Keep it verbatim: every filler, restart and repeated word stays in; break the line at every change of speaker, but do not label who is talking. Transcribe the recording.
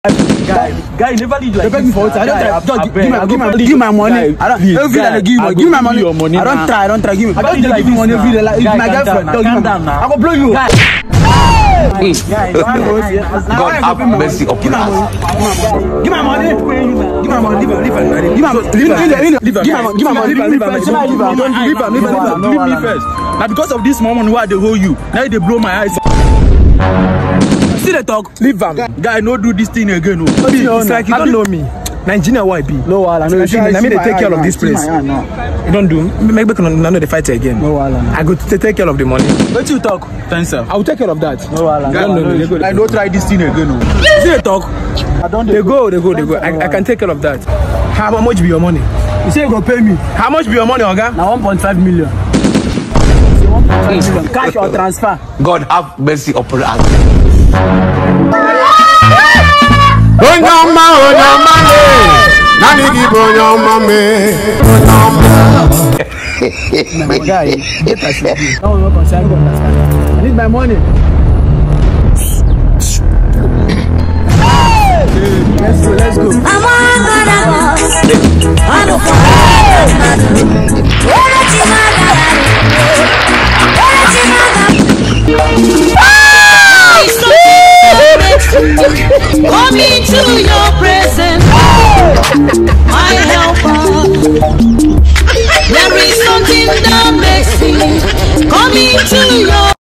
Guy, guy, never leave like
this. For I don't try. Just give my, give my, give my money. I don't. Every day I give you, give my money. I don't try. I don't try. Give me. I don't give you money every day. Like my girlfriend. Calm down now. I go blow you.
God have mercy upon us.
Give my money. Give my money. Leave her. Leave her. Leave her. Leave her. Give my money. Give my money. Leave her. Leave her. Leave her. Leave her. Leave me first. Now because of this moment where they hold you, now they blow my eyes. See the talk. Leave them. Guy, no do this thing again. No. It's like you don't know me. Nigeria Y B. No, I know. I mean, they take care of this place. You don't do. Maybe we can know the fight again. No, I go to take care of the money. What you talk? Thanks, sir. I will take care of that. No, I don't. I don't try this thing again. No. See the talk. I don't. They go. They go. They go. I, I can take care of that. How much be your money? You say you go pay me. How much be your money, Oga? Now one point five million. Cash or transfer?
God have mercy upon us.
Onyama, onyama me, nani give onyama me, onyama.
My guy, get us. No, no concern. I need my money. Let's go, let's go. I'm on the I'm
Come into your presence, my helper. There is something that makes me come into your